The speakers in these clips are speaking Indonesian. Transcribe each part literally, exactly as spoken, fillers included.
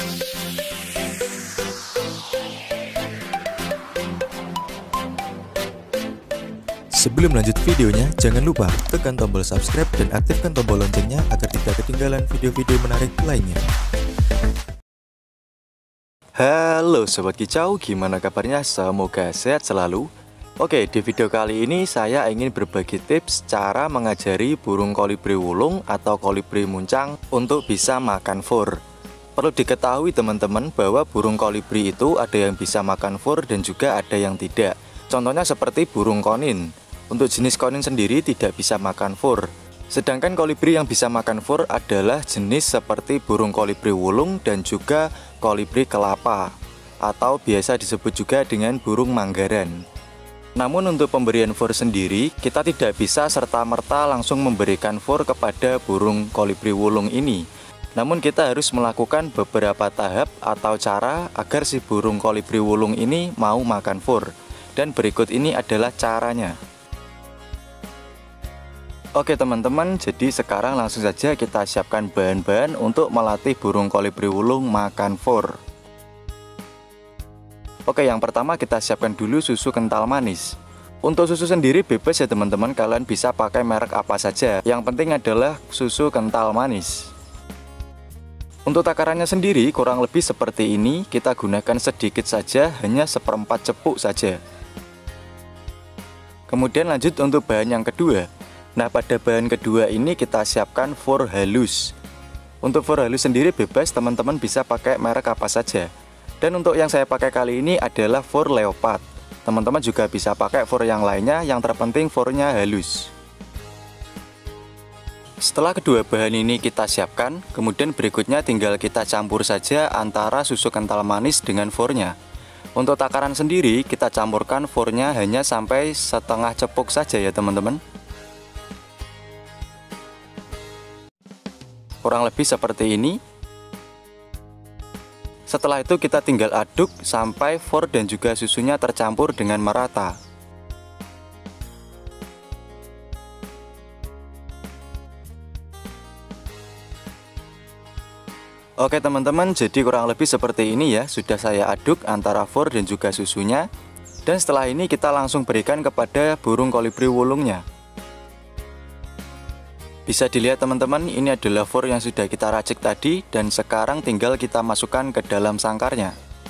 Sebelum lanjut videonya, jangan lupa tekan tombol subscribe dan aktifkan tombol loncengnya agar tidak ketinggalan video-video menarik lainnya. Halo Sobat Kicau, gimana kabarnya? Semoga sehat selalu. Oke, di video kali ini saya ingin berbagi tips cara mengajari burung kolibri wulung atau kolibri muncang untuk bisa makan fur. Perlu diketahui teman-teman bahwa burung kolibri itu ada yang bisa makan fur dan juga ada yang tidak. Contohnya seperti burung konin. Untuk jenis konin sendiri tidak bisa makan fur. Sedangkan kolibri yang bisa makan fur adalah jenis seperti burung kolibri wulung dan juga kolibri kelapa, atau biasa disebut juga dengan burung manggaran. Namun untuk pemberian fur sendiri, kita tidak bisa serta-merta langsung memberikan fur kepada burung kolibri wulung ini. Namun kita harus melakukan beberapa tahap atau cara agar si burung kolibri wulung ini mau makan fur. Dan berikut ini adalah caranya. Oke teman-teman, jadi sekarang langsung saja kita siapkan bahan-bahan untuk melatih burung kolibri wulung makan fur. Oke, yang pertama kita siapkan dulu susu kental manis. Untuk susu sendiri bebas ya teman-teman, kalian bisa pakai merek apa saja. Yang penting adalah susu kental manis. Untuk takarannya sendiri kurang lebih seperti ini, kita gunakan sedikit saja, hanya seperempat cepuk saja. Kemudian lanjut untuk bahan yang kedua. Nah, pada bahan kedua ini kita siapkan fur halus. Untuk fur halus sendiri bebas, teman-teman bisa pakai merek apa saja. Dan untuk yang saya pakai kali ini adalah fur leopard. Teman-teman juga bisa pakai fur yang lainnya, yang terpenting furnya halus. Setelah kedua bahan ini kita siapkan, kemudian berikutnya tinggal kita campur saja antara susu kental manis dengan furnya. Untuk takaran sendiri, kita campurkan furnya hanya sampai setengah cepuk saja ya teman-teman. Kurang lebih seperti ini. Setelah itu kita tinggal aduk sampai fur dan juga susunya tercampur dengan merata. Oke teman-teman, jadi kurang lebih seperti ini ya. Sudah saya aduk antara fur dan juga susunya. Dan setelah ini kita langsung berikan kepada burung kolibri wulungnya. Bisa dilihat teman-teman, ini adalah fur yang sudah kita racik tadi dan sekarang tinggal kita masukkan ke dalam sangkarnya.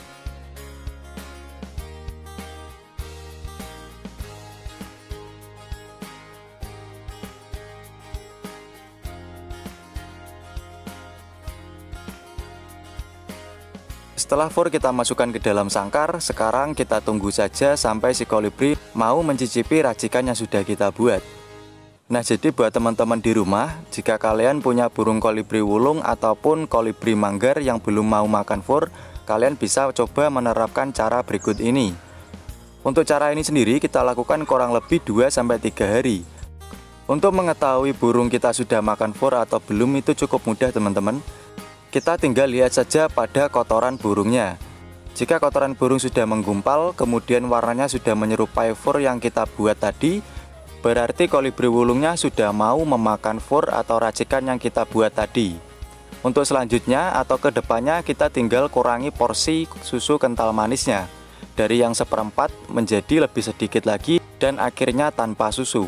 Setelah fur kita masukkan ke dalam sangkar, sekarang kita tunggu saja sampai si kolibri mau mencicipi racikan yang sudah kita buat. Nah, jadi buat teman-teman di rumah, jika kalian punya burung kolibri wulung ataupun kolibri manggar yang belum mau makan fur, kalian bisa coba menerapkan cara berikut ini. Untuk cara ini sendiri kita lakukan kurang lebih dua sampai tiga hari. Untuk mengetahui burung kita sudah makan fur atau belum itu cukup mudah teman-teman. Kita tinggal lihat saja pada kotoran burungnya. Jika kotoran burung sudah menggumpal, kemudian warnanya sudah menyerupai fur yang kita buat tadi, berarti kolibri wulungnya sudah mau memakan fur atau racikan yang kita buat tadi. Untuk selanjutnya atau kedepannya kita tinggal kurangi porsi susu kental manisnya. Dari yang seperempat menjadi lebih sedikit lagi dan akhirnya tanpa susu.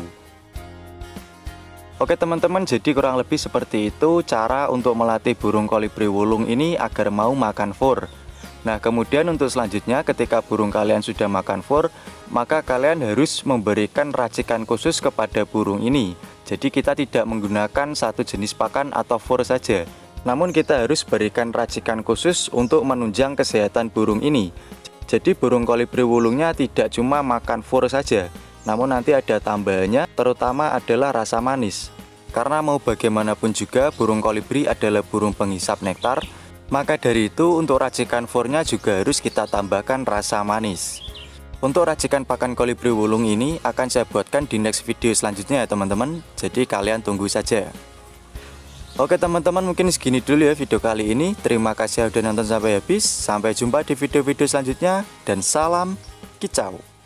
Oke teman-teman, jadi kurang lebih seperti itu cara untuk melatih burung kolibri wulung ini agar mau makan fur. Nah, kemudian untuk selanjutnya ketika burung kalian sudah makan fur, maka kalian harus memberikan racikan khusus kepada burung ini. Jadi kita tidak menggunakan satu jenis pakan atau fur saja. Namun kita harus berikan racikan khusus untuk menunjang kesehatan burung ini. Jadi burung kolibri wulungnya tidak cuma makan fur saja, namun nanti ada tambahannya, terutama adalah rasa manis. Karena mau bagaimanapun juga burung kolibri adalah burung penghisap nektar, maka dari itu untuk racikan furnya juga harus kita tambahkan rasa manis. Untuk racikan pakan kolibri wulung ini akan saya buatkan di next video selanjutnya ya teman-teman. Jadi kalian tunggu saja. Oke teman-teman, mungkin segini dulu ya video kali ini. Terima kasih sudah nonton sampai habis. Sampai jumpa di video-video selanjutnya. Dan salam kicau.